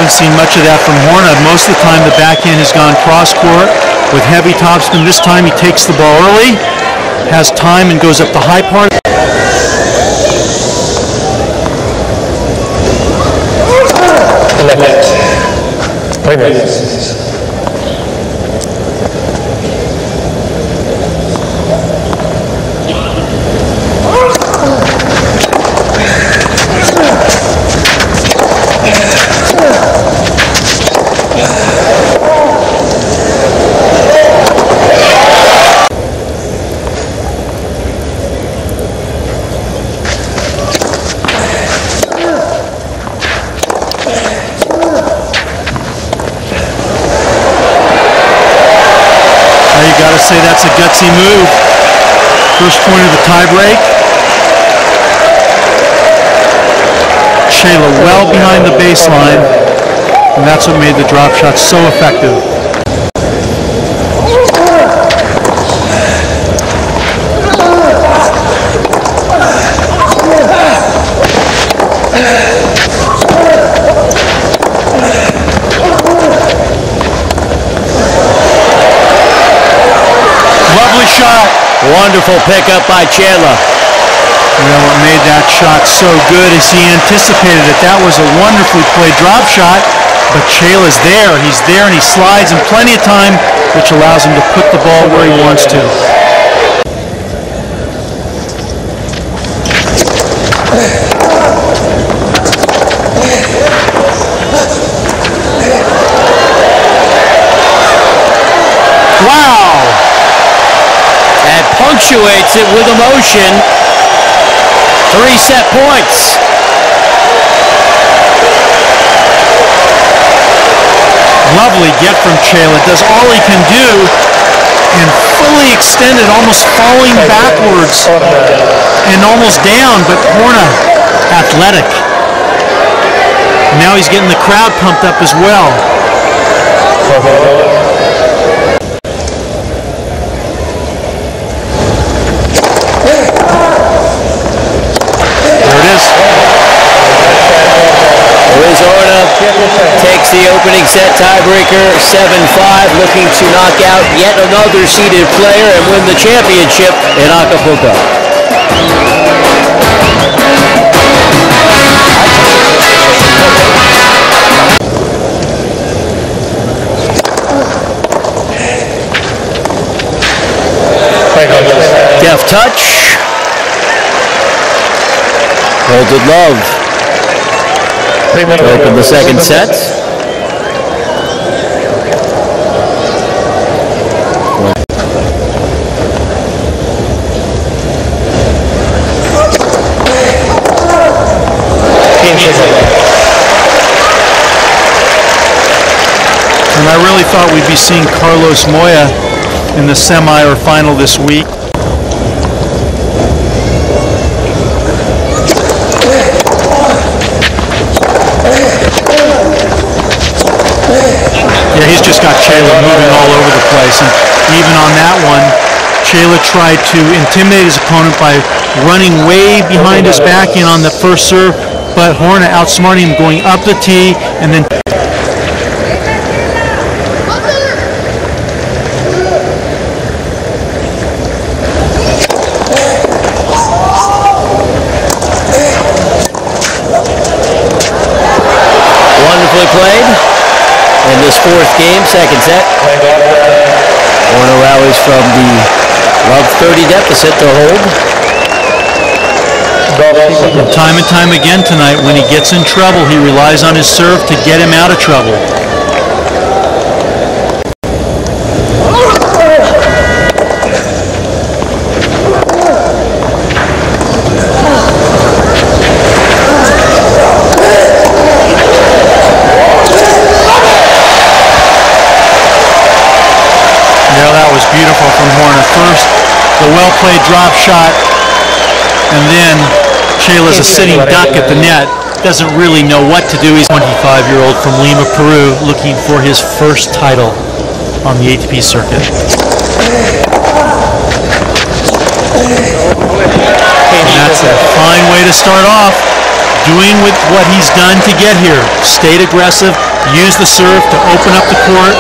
haven't seen much of that from Horna. Most of the time the backhand has gone cross-court with heavy topspin. This time he takes the ball early, has time, and goes up the high part. Gotta say that's a gutsy move. First point of the tiebreak. Chela well behind the baseline, and that's what made the drop shot so effective. Shot. Wonderful pickup by Chela. You know what made that shot so good is he anticipated it. That was a wonderfully played drop shot, but Chela's there. He's there and he slides in plenty of time, which allows him to put the ball where he wants to. Wow! Punctuates it with emotion. 3 set points. Lovely get from Chela. Does all he can do and fully extended, almost falling backwards and almost down, but Horna athletic. Now he's getting the crowd pumped up as well. Horna takes the opening set tiebreaker 7-5, looking to knock out yet another seeded player and win the championship in Acapulco. Deft touch. Holds it love. To open the second set. And I really thought we'd be seeing Carlos Moya in the semi or final this week. Yeah, he's just got Chela moving all over the place, and even on that one, Chela tried to intimidate his opponent by running way behind his backhand on the first serve, but Horna outsmarting him, going up the tee, and then wonderfully played. In this fourth game, second set. Horna rallies from the love 30 deficit to hold. Time and time again tonight, when he gets in trouble, he relies on his serve to get him out of trouble. Beautiful from Horna. First, the well-played drop shot, and then Chela's a sitting duck at the net. Doesn't really know what to do. He's a 25-year-old from Lima, Peru, looking for his first title on the ATP circuit. And that's a fine way to start off, doing with what he's done to get here. Stayed aggressive, Use the serve to open up the court.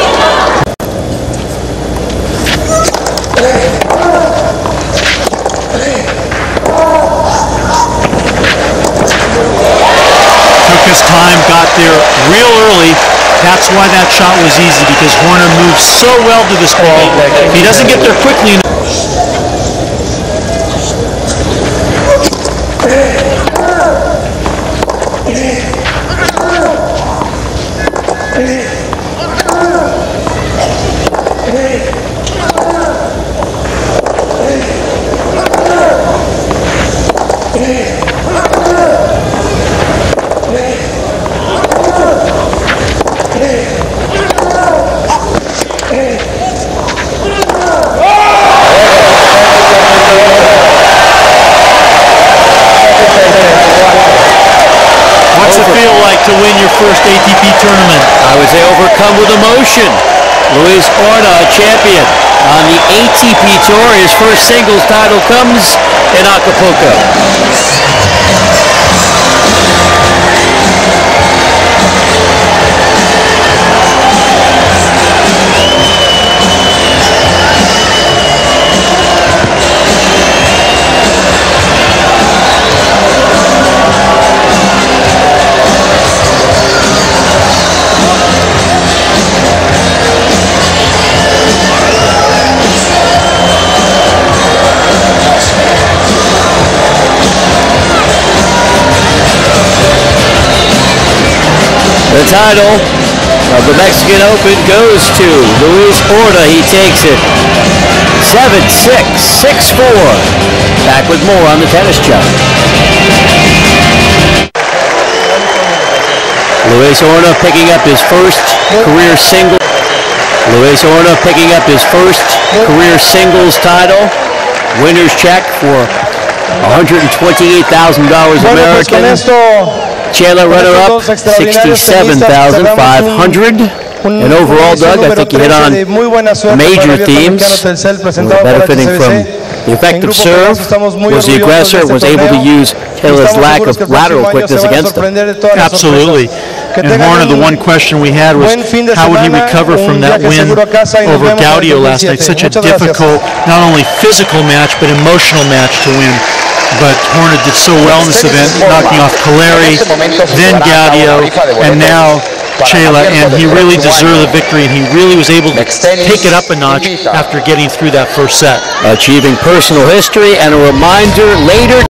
Took his time, got there real early. That's why that shot was easy, because Horna moves so well to this ball. If he doesn't get there quickly enough. What's it feel like to win your first ATP tournament? I would say overcome with emotion. Luis Horna, champion on the ATP Tour. His first singles title comes in Acapulco. The title of the Mexican Open goes to Luis Horna. He takes it 7-6, 6-4. Back with more on the Tennis Channel. Luis Horna picking up his first career single. Luis Horna picking up his first career singles title. Winner's check for $128,000 American. Chela runner-up, $67,500. And overall, Doug, I think you hit on major themes. Benefiting from the effective serve, was the aggressor, was able to use Chela's lack of lateral quickness against him. Absolutely. And Horna, the one question we had was how would he recover from that win over Gaudio last night? Such a difficult, not only physical match, but emotional match to win. But Horna did so well in this event, knocking off Caleri, then Gaudio, and now Chela, and he really deserved the victory, and he really was able to take it up a notch after getting through that first set. Achieving personal history, and a reminder later